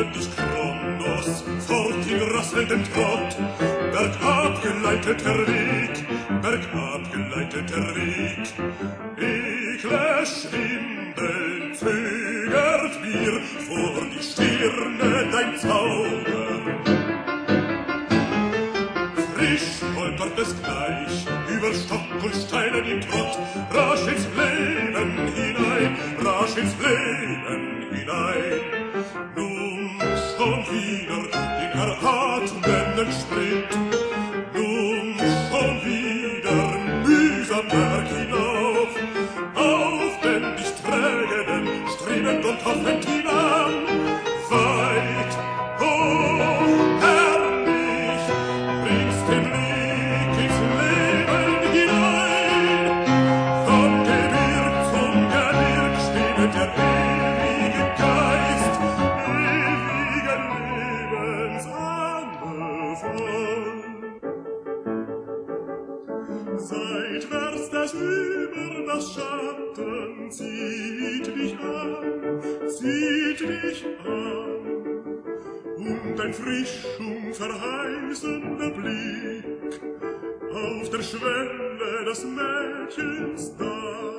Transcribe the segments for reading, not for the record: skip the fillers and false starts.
dich Kronos fort in rasselndem Trott. Bergab geleiteter Weg, bergab geleiteter Weg. Ekle Schwindel zögert mir vor die Stirne dein Zauber. Frisch stolpert es gleich über Stock und Steinen im Trott, rasch ins Leben hinein, rasch ins Leben hinein. Nun schon wieder den erhatenden Sprint, nun schon wieder mühsam Berg hinauf, aufwendig träge den strebend und hoffend hinan, weit, hoch, herrlich, bringst den Weg ins Leben hinein. Von Gebirg zum Gebirg schwebet der ewige Geist, ewigen Lebensanfang. Seitwärts das über das Schatten zieht dich an, und ein frisch und verheißender Blick auf der Schwelle des Mädchens da.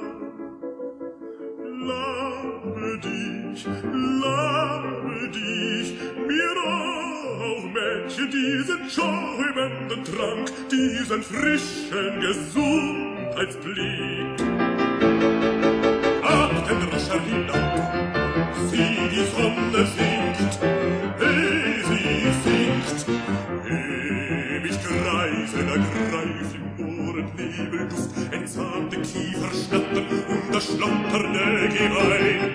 Labe dich, mir auch, Mädchen, diesen schäumenden Trank, diesen frischen Gesundheitsblick. Ab den Rascher hinab, sieh, die Sonne sinkt, sie sinkt. Ewig kreise, da greif im Ohrennebelduft, entsagte Kiefer schnattern und das schlotternde Geweih.